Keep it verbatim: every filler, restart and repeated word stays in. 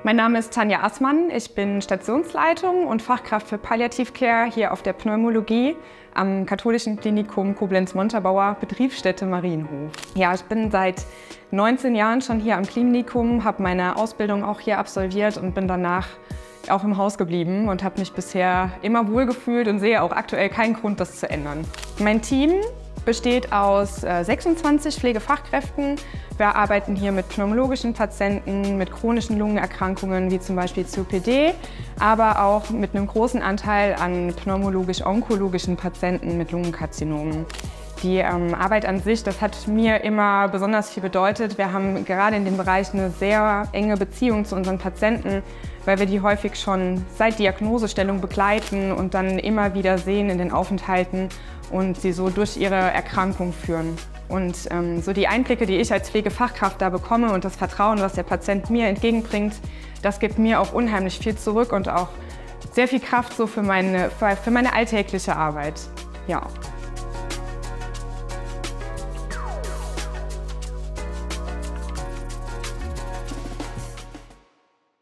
Mein Name ist Tanja Assmann, ich bin Stationsleitung und Fachkraft für Palliativcare hier auf der Pneumologie am Katholischen Klinikum Koblenz-Montabaur, Betriebsstätte Marienhof. Ja, ich bin seit neunzehn Jahren schon hier am Klinikum, habe meine Ausbildung auch hier absolviert und bin danach auch im Haus geblieben und habe mich bisher immer wohlgefühlt und sehe auch aktuell keinen Grund, das zu ändern. Mein Team besteht aus sechsundzwanzig Pflegefachkräften. Wir arbeiten hier mit pneumologischen Patienten, mit chronischen Lungenerkrankungen wie zum Beispiel C O P D, aber auch mit einem großen Anteil an pneumologisch-onkologischen Patienten mit Lungenkarzinomen. Die ähm, Arbeit an sich, das hat mir immer besonders viel bedeutet. Wir haben gerade in dem Bereich eine sehr enge Beziehung zu unseren Patienten, weil wir die häufig schon seit Diagnosestellung begleiten und dann immer wieder sehen in den Aufenthalten und sie so durch ihre Erkrankung führen. Und ähm, so die Einblicke, die ich als Pflegefachkraft da bekomme und das Vertrauen, was der Patient mir entgegenbringt, das gibt mir auch unheimlich viel zurück und auch sehr viel Kraft so für meine, für meine alltägliche Arbeit. Ja.